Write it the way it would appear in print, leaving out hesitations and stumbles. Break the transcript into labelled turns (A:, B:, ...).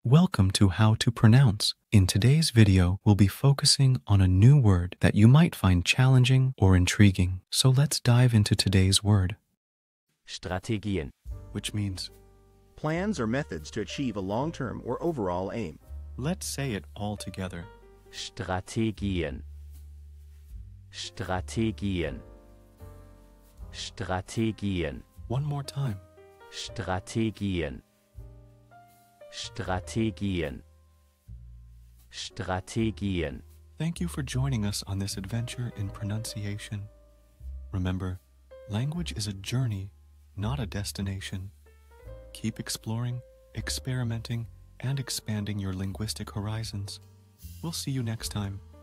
A: Welcome to How to Pronounce. In today's video, we'll be focusing on a new word that you might find challenging or intriguing. So let's dive into today's word.
B: Strategien.
A: Which means,
C: Plans or methods to achieve a long-term or overall aim.
A: let's say it all together.
B: Strategien. Strategien. Strategien.
A: One more time.
B: Strategien. Strategien. Strategien.
A: Thank you for joining us on this adventure in pronunciation. Remember, language is a journey, not a destination. Keep exploring, experimenting, and expanding your linguistic horizons. We'll see you next time.